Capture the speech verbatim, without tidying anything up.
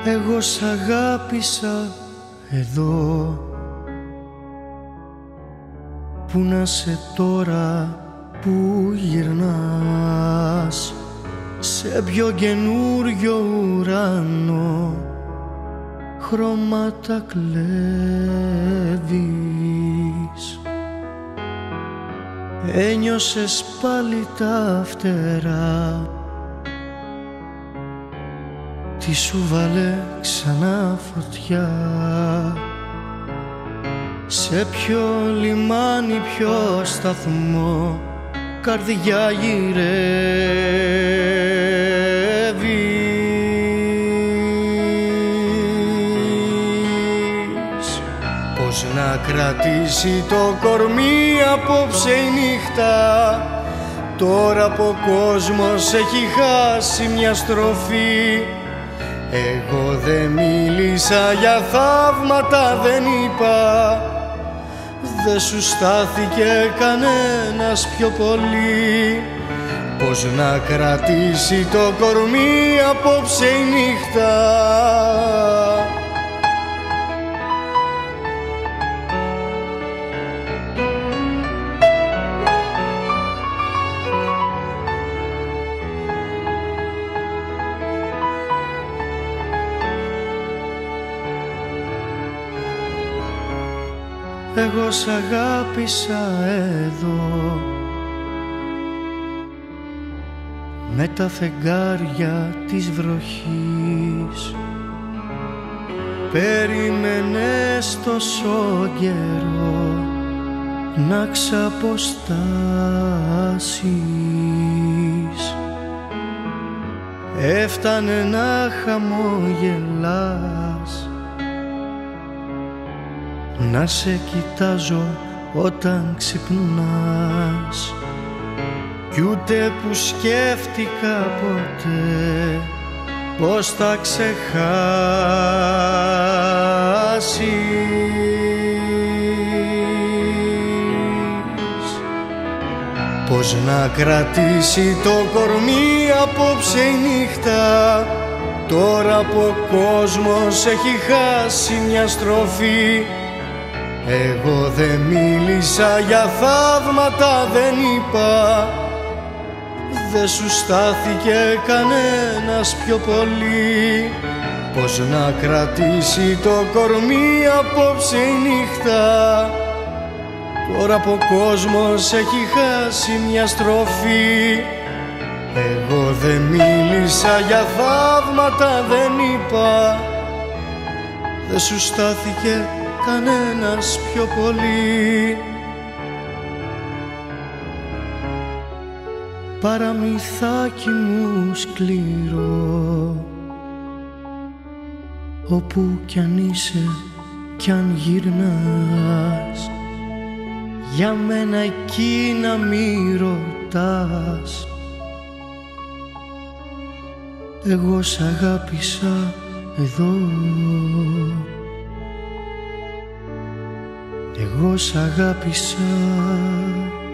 Εγώ σ' αγάπησα εδώ. Πού να σε τώρα που γυρνάς, σε πιο καινούριο ουρανό χρώματα κλέβεις. Ένιωσες πάλι τα φτερά, τι σου βάλε ξανά φωτιά. Σε ποιο λιμάνι, ποιο σταθμό καρδιά γυρεύεις. Πώς να κρατήσει το κορμί απόψε η νύχτα, τώρα που ο κόσμος έχει χάσει μια στροφή. Εγώ δεν μίλησα για θαύματα, δεν είπα, δε σου στάθηκε κανένας πιο πολύ. Πώς να κρατήσει το κορμί απόψε η νύχτα. Εγώ σ' αγάπησα εδώ, με τα φεγγάρια της βροχής. Περίμενες τόσο καιρό να ξαποστάσεις. Έφτανε να χαμογελάς, να σε κοιτάζω όταν ξυπνάς. Κι ούτε που σκέφτηκα ποτέ πως θα ξεχάσεις. Πως να κρατήσει το κορμί απόψε η νύχτα, τώρα που ο κόσμος έχει χάσει μια στροφή. Εγώ δεν μίλησα για θαύματα, δεν είπα, δε σου στάθηκε κανένας πιο πολύ. Πώς να κρατήσει το κορμί απόψε η νύχτα, τώρα που ο κόσμος έχει χάσει μια στροφή. Εγώ δεν μίλησα για θαύματα, δεν είπα, δε σου στάθηκε κανένας πιο πολύ. Παραμυθάκι μου σκληρό, όπου κι αν είσαι κι αν γυρνάς, για μένα εκεί να μη ρωτάς. Εγώ σ' αγάπησα εδώ. Εγώ σ' αγάπησα